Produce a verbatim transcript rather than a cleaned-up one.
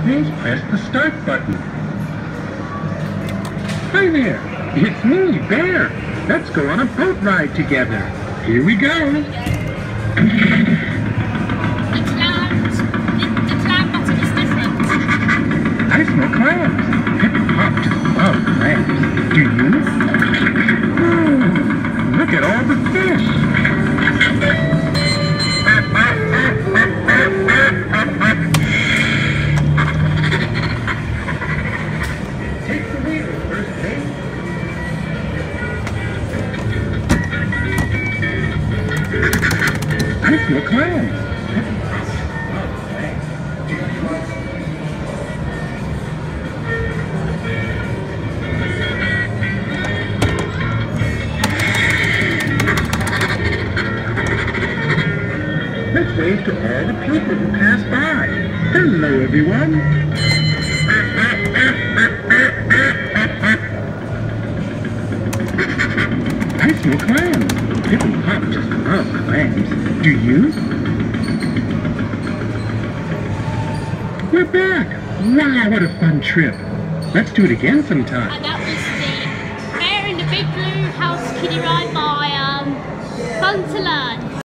please press the start button. Hi there, it's me, Bear. Let's go on a boat ride together. Here we go. It's land. The, the land button is different. I smell clams. Pip and Pop just love clams. Do you? Ooh, look at all the fish. Take the wheel, first mate. I smell clams. Let's wave to all the people who pass by. Hello, everyone. I smell clams. Pip and Pop just love clams. Do you? We're back. Wow, what a fun trip. Let's do it again sometime. And that was the Bear in the Big Blue House kiddie ride by um, Fun to Learn.